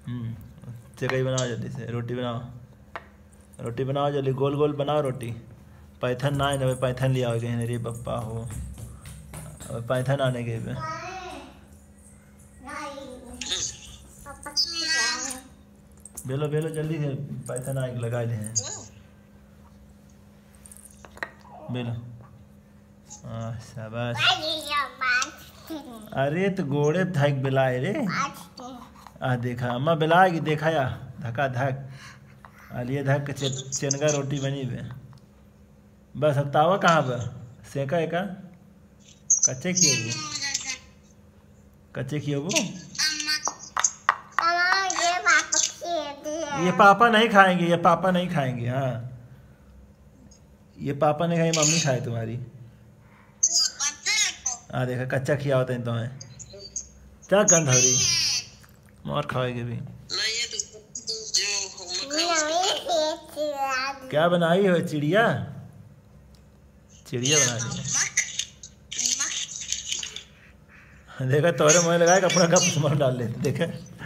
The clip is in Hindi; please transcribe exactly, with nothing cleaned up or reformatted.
हम्म चकई बनाओ जल्दी से, रोटी बनाओ, रोटी बनाओ जल्दी, गोल गोल बनाओ रोटी। पैथन ना आए, पैथन लिया हो गए रे पप्पा हो, अब पैथन आने गए पे बेलो बेलो जल्दी से, पैथन आके लगा ले हैं बेलो। हाँ शाबाश। अरे तो गोड़े धक बिलाए रे, आ देखा अम्मा बिलाएगी, देखा या धक्का धक आलिए धक चे, चेनगा रोटी बनी बे। बस अब तावा कहाँ पर सेका है का, कच्चे किए वो, कच्चे किए वो। ये पापा नहीं खाएंगे, ये पापा नहीं खाएंगे। हाँ ये पापा ने खाई, मम्मी खाए तुम्हारी। हाँ देखा कच्चा खिया होता है तुम्हें, क्या गंध हो रही, मार खाएगी भी। क्या बनाई हो, चिड़िया, चिड़िया बना दी देखा, तोरे मुँह लगाए अपना कप डाल लेते देखा।